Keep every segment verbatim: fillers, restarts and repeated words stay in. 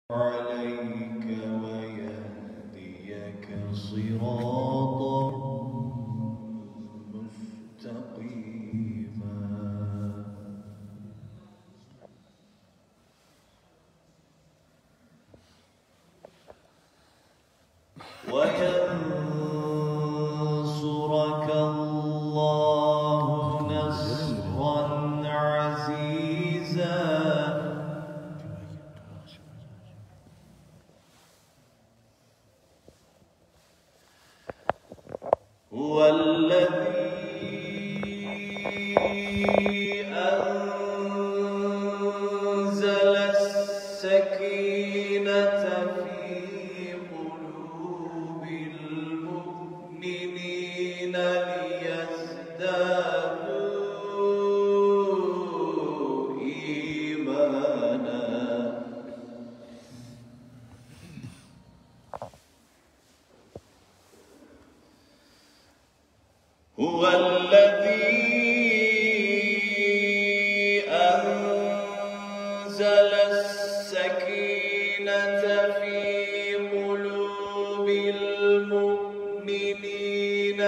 عليك ويهديك صراطا مستقيما. وينصرك الله نصرا عزيزا. هو الذي أنزل السكينة في قلوب المؤمنين ليزدادوا إيمانا. هو الذي أنزل السكينة في قلوب المؤمنين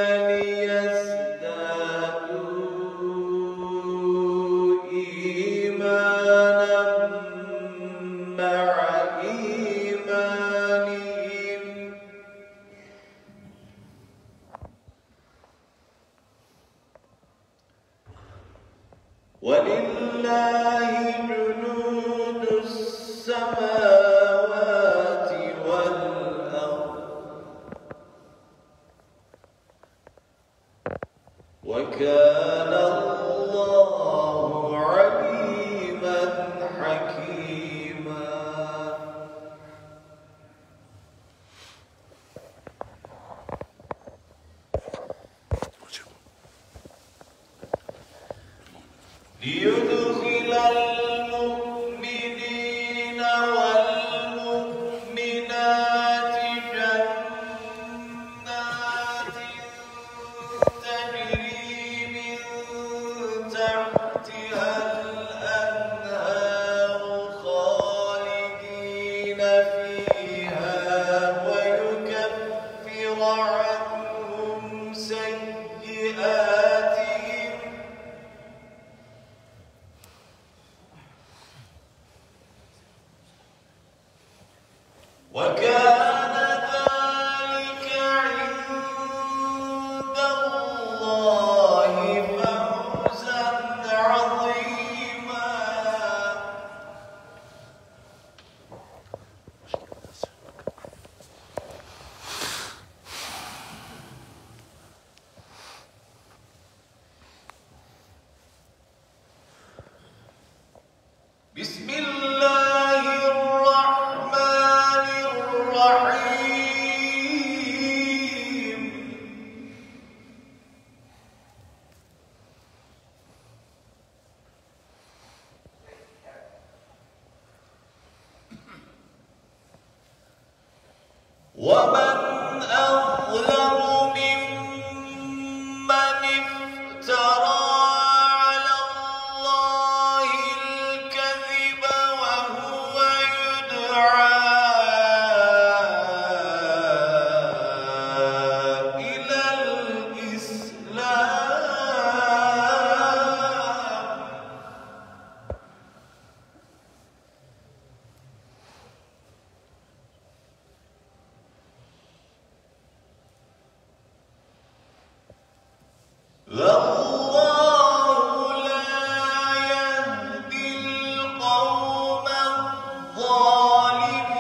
ليزدادوا إيمانا مع إيمانهم. ولله جنود السماوات والأرض وكان الله عليما حكيما. ليدخل المؤمنين والمؤمنات جنات تجري من تحتها الأنهار خالدين فيها ويكفر عنهم سيئاتهم وكان ذلك عند الله فوزا عظيما. بسم الله الرحمن الرحيم. ومن أظلم ممن افترى على الله الكذب وهو يدعى إلى الإسلام. والله لا يهدي القوم الظالمين.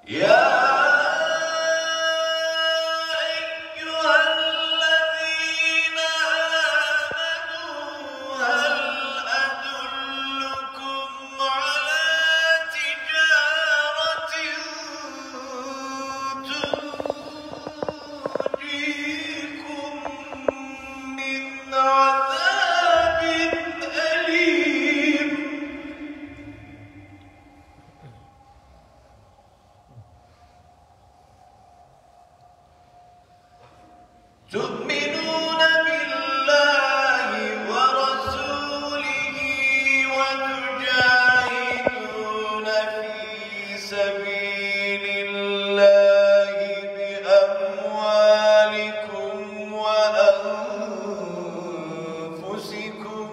يا تؤمنون بالله ورسوله وتجاهدون في سبيل الله بأموالكم وأنفسكم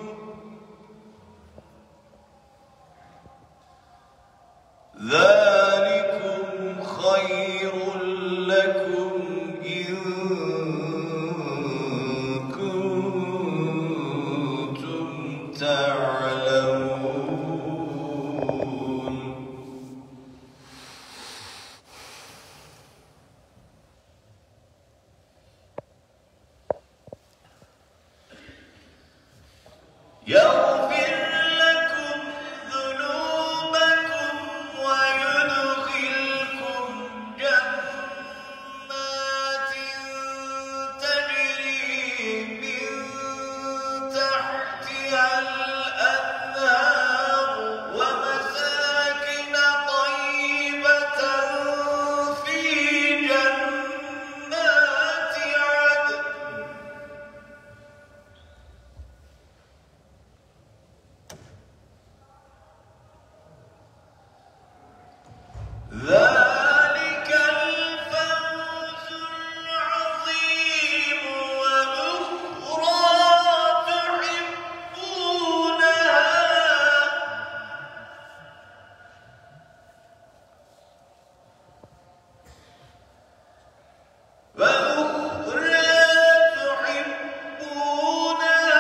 ذلكم خير لكم إن تعلمون. يغفر لكم ذنوبكم ويدخلكم جنات تجري من تحتها الأنهار ومساكن طيبة في جنات عدن ذلك الفوز العظيم وأخرى تحبونها وأخرى تحبونها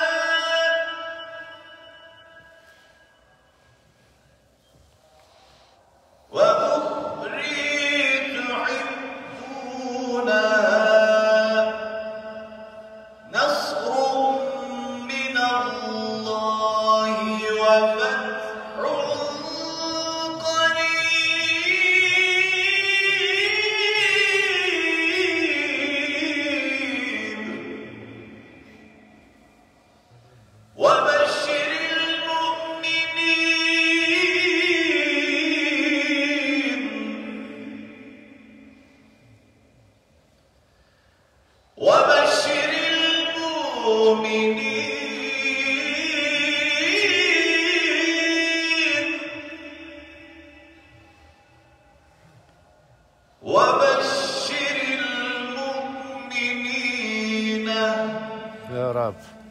وبشر المؤمنين وبشر المؤمنين يا رب.